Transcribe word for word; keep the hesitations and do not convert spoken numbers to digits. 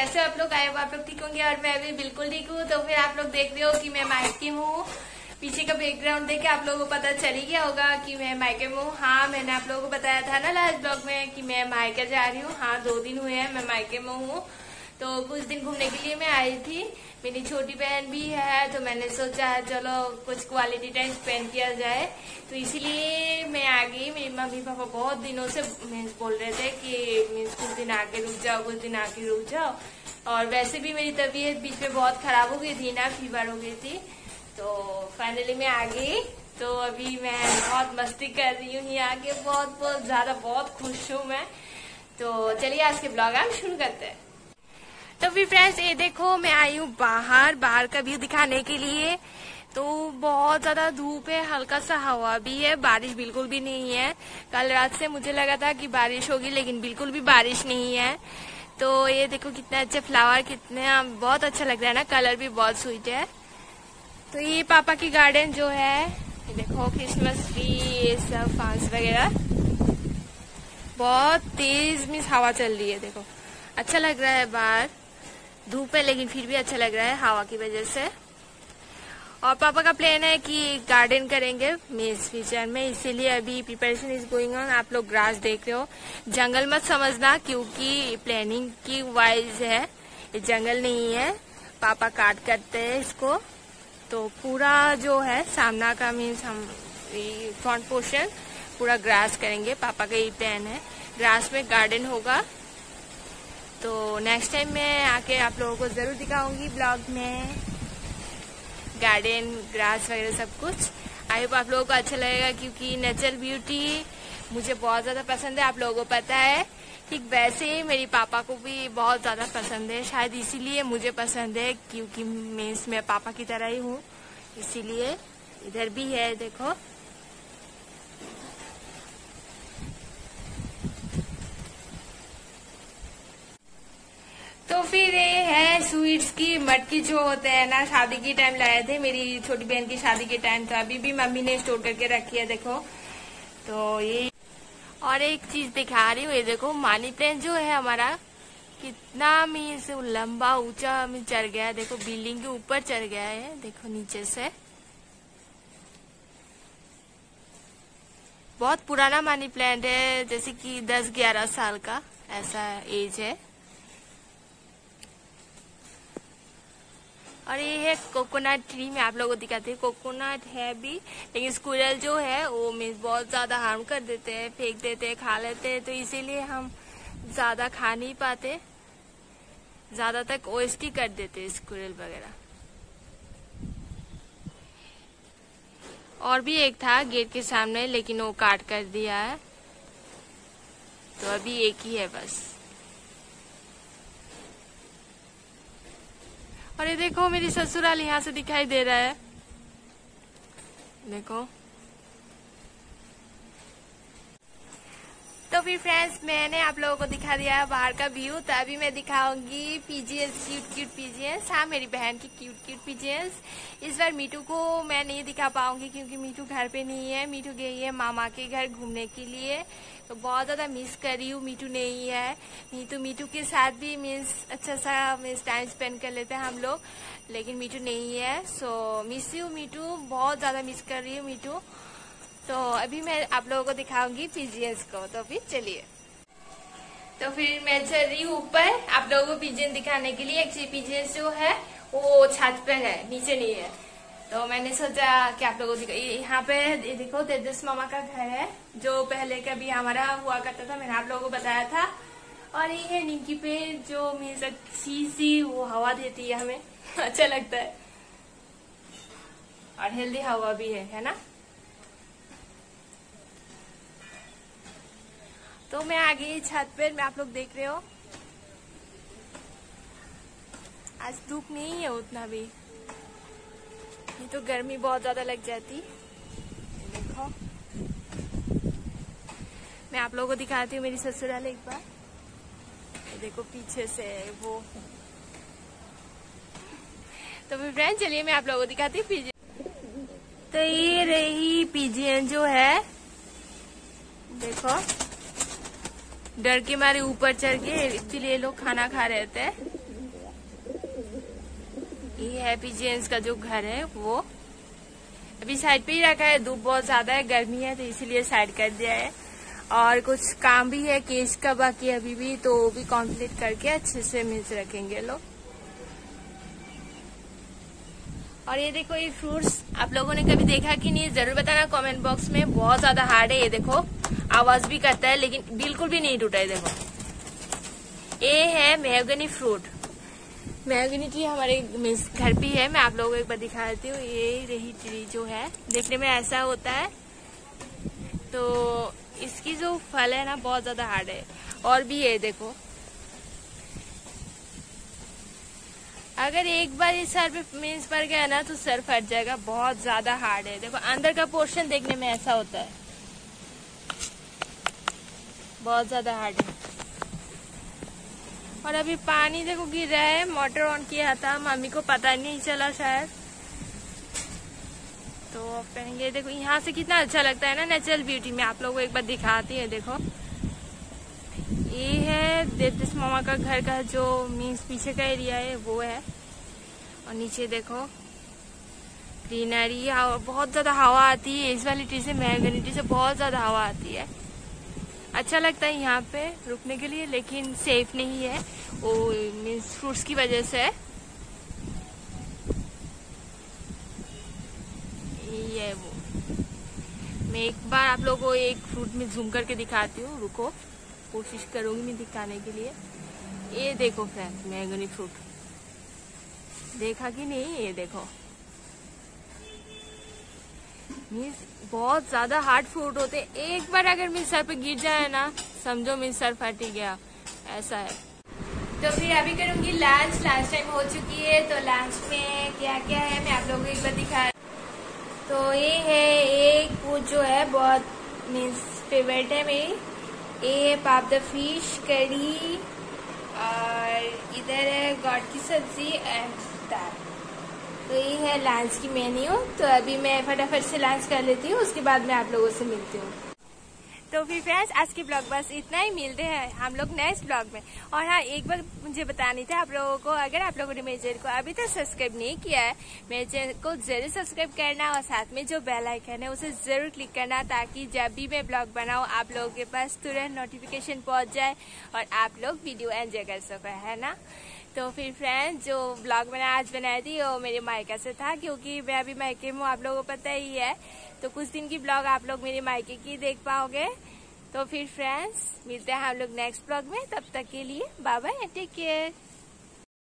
कैसे आप लोग आए हो? आप लोग ठीक होंगे और मैं भी बिल्कुल ठीक हूँ। तो फिर आप लोग देख रहे हो कि मैं मायके में हूँ। पीछे का बैकग्राउंड देख के आप लोगों को पता चल ही गया होगा कि मैं मायके में हूँ। हाँ, मैंने आप लोगों को बताया था ना लास्ट ब्लॉग में कि मैं मायके जा रही हूँ। हाँ, दो दिन हुए हैं मैं मायके में हूँ। तो कुछ दिन घूमने के लिए मैं आई थी। मेरी छोटी बहन भी है तो मैंने सोचा चलो कुछ क्वालिटी टाइम स्पेंड किया जाए, तो इसीलिए मैं आ गई। मेरी मम्मी पापा बहुत दिनों से मीन्स बोल रहे थे कि मीन्स कुछ दिन आके रुक जाओ, कुछ दिन आके रुक जाओ। और वैसे भी मेरी तबीयत बीच में बहुत खराब हो गई थी ना, फीवर हो गई थी। तो फाइनली मैं आ गई। तो अभी मैं बहुत मस्ती कर रही हूँ यहाँ आके, बहुत बहुत ज्यादा बहुत खुश हूँ मैं। तो चलिए आज के ब्लॉग हम शुरू करते हैं। तो फिर फ्रेंड्स ये देखो मैं आई हूँ बाहर बाहर का व्यू दिखाने के लिए। तो बहुत ज्यादा धूप है, हल्का सा हवा भी है, बारिश बिल्कुल भी नहीं है। कल रात से मुझे लगा था कि बारिश होगी लेकिन बिल्कुल भी बारिश नहीं है। तो ये देखो कितने अच्छे फ्लावर, कितने बहुत अच्छा लग रहा है ना, कलर भी बहुत स्वीट है। तो ये पापा की गार्डन जो है, ये देखो क्रिसमस ट्री, ये सब फ्लावर्स वगैरह, बहुत तेज मीन्स हवा चल रही है। देखो अच्छा लग रहा है, बाहर धूप है लेकिन फिर भी अच्छा लग रहा है हवा की वजह से। और पापा का प्लान है कि गार्डन करेंगे मीन्स फ्यूचर में, इसीलिए अभी प्रिपरेशन इज गोइंग ऑन। आप लोग ग्रास देख रहे हो, जंगल मत समझना क्योंकि प्लानिंग की वाइज है, ये जंगल नहीं है। पापा काट करते हैं इसको। तो पूरा जो है सामना का मीन्स हम फ्रंट पोर्शन पूरा ग्रास करेंगे। पापा का ये प्लान है, ग्रास में गार्डन होगा। तो नेक्स्ट टाइम मैं आके आप लोगों को जरूर दिखाऊंगी ब्लॉग में, गार्डन ग्रास वगैरह सब कुछ। आई होप आप लोगों को अच्छा लगेगा क्योंकि नेचुरल ब्यूटी मुझे बहुत ज्यादा पसंद है, आप लोगों को पता है। ठीक वैसे ही मेरी पापा को भी बहुत ज्यादा पसंद है, शायद इसीलिए मुझे पसंद है क्योंकि मीन्स मैं पापा की तरह ही हूँ, इसीलिए। इधर भी है देखो। तो फिर ये है स्वीट्स की मटकी जो होते हैं ना, शादी के टाइम लाए थे, मेरी छोटी बहन की शादी के टाइम था। अभी भी मम्मी ने स्टोर करके रखी है देखो। तो ये और एक चीज दिखा रही हूँ, ये देखो मनी प्लांट जो है हमारा कितना मीन्स लंबा ऊंचा में चढ़ गया है। देखो बिल्डिंग के ऊपर चढ़ गया है, देखो नीचे से। बहुत पुराना मनी प्लांट है, जैसे कि दस ग्यारह साल का ऐसा एज है। और ये है कोकोनट ट्री, मैं आप लोगों को दिखाती हूँ। कोकोनट है भी लेकिन स्क्विरल जो है वो मीन्स बहुत ज्यादा हार्म कर देते हैं, फेंक देते हैं, खा लेते हैं। तो इसीलिए हम ज्यादा खा नहीं पाते, ज्यादा तक वेस्ट ही कर देते हैं स्क्विरल वगैरह। और भी एक था गेट के सामने लेकिन वो काट कर दिया है, तो अभी एक ही है बस। और ये देखो मेरी ससुराल यहाँ से दिखाई दे रहा है, देखो। तो फिर फ्रेंड्स मैंने आप लोगों को दिखा दिया है बाहर का व्यू। तो अभी मैं दिखाऊंगी पीजीएस, क्यूट क्यूट पीजीएस। हाँ, मेरी बहन की क्यूट क्यूट पीजीएस। इस बार मीठू को मैं नहीं दिखा पाऊंगी क्योंकि मीठू घर पे नहीं है। मीठू गई है मामा के घर घूमने के लिए, तो बहुत ज्यादा मिस कर रही हूँ। मीठू नहीं है, मीठू मीठू के साथ भी मीन्स अच्छा सा मीन्स टाइम स्पेंड कर लेते हैं हम लोग, लेकिन मीठू नहीं है। सो मिस यू मीठू, बहुत ज्यादा मिस कर रही हूँ मीठू। तो अभी मैं आप लोगों को दिखाऊंगी पीजीएस को। तो फिर चलिए। तो फिर मैं चल रही हूँ ऊपर आप लोगों को पीजीएस दिखाने के लिए। एक्चुअली पीजीएस जो है वो छत पर है, नीचे नहीं है। तो मैंने सोचा कि आप लोगों को यहाँ पे ये देखो तेजस मामा का घर है, जो पहले कभी हमारा हुआ करता था, मैंने आप लोगों को बताया था। और ये है नीम की पेड़ जो मीन्स अच्छी सी वो हवा देती है हमें अच्छा लगता है, और हेल्दी हवा भी है, है ना। तो मैं आ गई छत पर, मैं आप लोग देख रहे हो। आज धूप नहीं है उतना भी, नहीं तो गर्मी बहुत ज्यादा लग जाती। देखो मैं आप लोगों को दिखाती हूँ मेरी ससुराल एक बार। देखो पीछे से वो। तो फिर फ्रेंड चलिए मैं आप लोगों को दिखाती हूँ पीजीएन। तो ये रही पीजीएन जो है, देखो डर के मारे ऊपर चढ़ के, इसलिए लोग खाना खा रहे थे। है पिजियंस का जो घर है वो अभी साइड पे ही रखा है। धूप बहुत ज्यादा है, गर्मी है, तो इसीलिए साइड कर दिया है। और कुछ काम भी है केश का बाकी अभी भी, तो वो भी कंप्लीट करके अच्छे से मिर्च रखेंगे लोग। और ये देखो ये फ्रूट्स आप लोगों ने कभी देखा कि नहीं जरूर बताना कमेंट बॉक्स में। बहुत ज्यादा हार्ड है, ये देखो आवाज भी करता है लेकिन बिल्कुल भी नहीं टूटा है। देखो ये है मेहगनी फ्रूट। मेहगनी ट्री हमारे घर पे है, मैं आप लोगों को एक बार दिखा देती हूँ। ये रही ट्री जो है देखने में ऐसा होता है, तो इसकी जो फल है ना बहुत ज्यादा हार्ड है। और भी ये देखो, अगर एक बार इस सर पे मीन्स पड़ गया ना तो सर फट जाएगा, बहुत ज्यादा हार्ड है। देखो अंदर का पोर्शन देखने में ऐसा होता है, बहुत ज्यादा हार्ड है। और अभी पानी देखो गिर रहा है, मोटर ऑन किया था, मम्मी को पता नहीं चला शायद, तो कहेंगे। देखो यहाँ से कितना अच्छा लगता है ना नेचुरल ब्यूटी में, आप लोगों को एक बार दिखाती है। देखो ये है देवदास मामा का घर का जो मीन्स पीछे का एरिया है वो है। और नीचे देखो ग्रीनरी, और बहुत ज्यादा हवा आती है इस वाली ट्री से, मेहगनी ट्री से बहुत ज्यादा हवा आती है। अच्छा लगता है यहाँ पे रुकने के लिए, लेकिन सेफ नहीं है वो मीन्स फ्रूट्स की वजह से। ये वो मैं एक बार आप लोगों को एक फ्रूट में जूम करके दिखाती हूँ, रुको कोशिश करूंगी मैं दिखाने के लिए। ये देखो फ्रेंड्स मेहगनी फ्रूट, देखा कि नहीं? ये देखो मीन्स बहुत ज्यादा हार्ड फ्रूट होते, एक बार अगर मेरे सर पे गिर जाए ना समझो मेरे सर फट ही गया, ऐसा है। तो फिर अभी करूंगी लंच, लंच टाइम हो चुकी है। तो लंच में क्या क्या है मैं आप लोगों को एक बार दिखा। तो ये है एक वो जो है बहुत मीन्स फेवरेट है मेरी, ये है पापड़ा फिश करी, और इधर है गॉड की सब्जी एंड दाल। तो ये है लंच की मेन्यू। तो अभी मैं फटाफट से लंच कर लेती हूँ, उसके बाद मैं आप लोगों से मिलती हूँ। तो फिर फ्रेंड्स आज की ब्लॉग बस इतना ही, मिलते हैं हम लोग नेक्स्ट ब्लॉग में। और हाँ एक बार मुझे बतानी था आप लोगों को, अगर आप लोगों ने मेरे चैनल को अभी तक सब्सक्राइब नहीं किया है, मेरे चैनल को जरूर सब्सक्राइब करना और साथ में जो बेल आइकन है उसे जरूर क्लिक करना, ताकि जब भी मैं ब्लॉग बनाऊँ आप लोगों के पास तुरंत नोटिफिकेशन पहुँच जाए और आप लोग वीडियो एंजॉय कर सको, है ना। तो फिर फ्रेंड्स जो ब्लॉग मैंने आज बनाई थी वो मेरे मायका से था, क्योंकि मैं अभी मायके में हूँ, आप लोगों को पता ही है। तो कुछ दिन की ब्लॉग आप लोग मेरे मायके की देख पाओगे। तो फिर फ्रेंड्स मिलते हैं हम लोग नेक्स्ट ब्लॉग में, तब तक के लिए बाय बाय, टेक केयर।